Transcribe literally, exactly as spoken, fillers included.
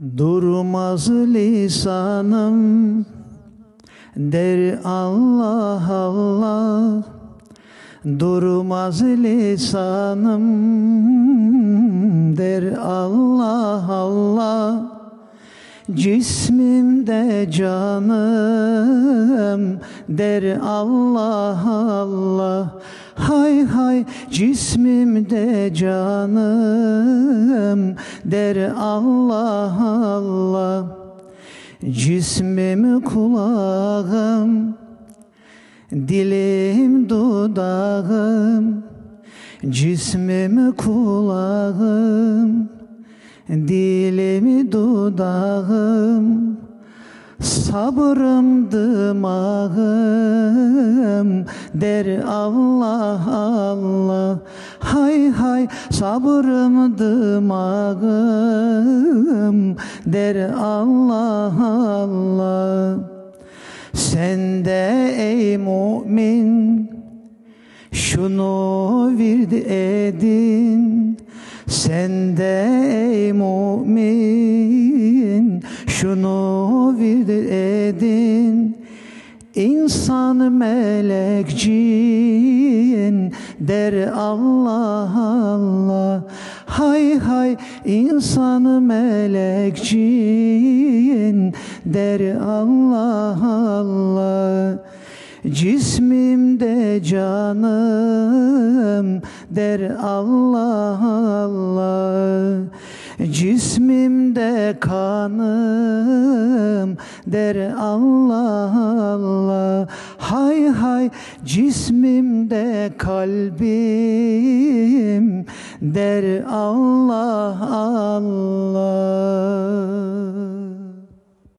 Durmaz lisanım der Allah Allah, durmaz lisanım der Allah Allah. Cismimde canım der Allah Allah. Hay hay cismimde canım der Allah Allah. Cismim kulağım, dilim dudağım. Cismim kulağım, dilim dudağım. Sabrım dımağım der Allah Allah. Hay hay sabrım dımağım der Allah Allah. Sen de ey mümin şunu vird edin. Sen de ey mümin şunu vird edin. İnsan melek cin der Allah Allah. Hay hay insan melek cin der Allah Allah. Cismimde canım der Allah Allah. Cismimde kanım der Allah Allah. Hay hay cismimde kalbim der Allah Allah.